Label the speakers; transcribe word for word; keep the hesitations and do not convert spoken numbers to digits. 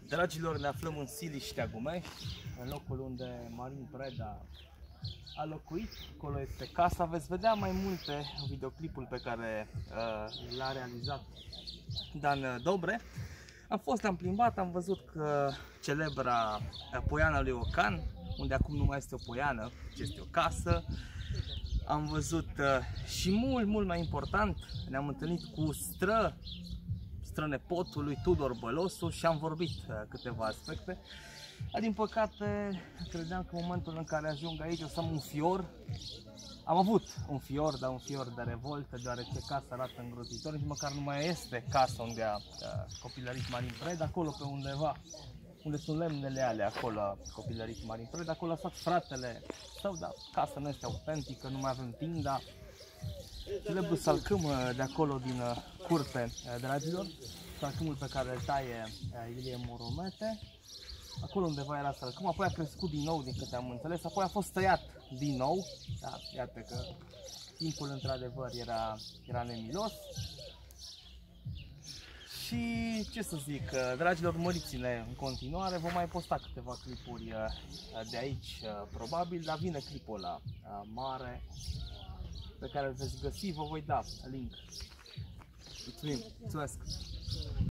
Speaker 1: Dragilor, ne aflăm în Siliștea Gumești, în locul unde Marin Preda a locuit. Acolo este casa. Veți vedea mai multe în videoclipul pe care uh, l-a realizat Dan Dobre. Am fost, am plimbat, am văzut că celebra poiana lui Ocan, unde acum nu mai este o poiană, ci este o casă. Am văzut uh, și mult, mult mai important, ne-am întâlnit cu stră, strănepotul lui Tudor Bălosu și am vorbit uh, câteva aspecte. Dar, din păcate, credeam că în momentul în care ajung aici o să am un fior. Am avut un fior, dar un fior de revoltă, deoarece casa arată îngrozitor. Nici măcar nu mai este casa unde a uh, copilărit Marin Preda, acolo pe undeva, unde sunt lemnele alea, acolo a copilărit Marin Preda, acolo a stat fratele său, dar casa nu este autentică, nu mai avem tinda. Celebrul salcâm de acolo din curte, dragilor, salcâmul pe care îl taie Ilie Moromete. Acolo undeva era salcâm, apoi a crescut din nou, din câte am înțeles, apoi a fost tăiat din nou. Da, iată că timpul într-adevăr era, era nemilos. Și ce să zic, dragilor, urmăriți-ne în continuare, vom mai posta câteva clipuri de aici, probabil, dar vine clipul ăla mare pe care îl veți găsi, vă voi da link. Mulțumim, mulțumesc!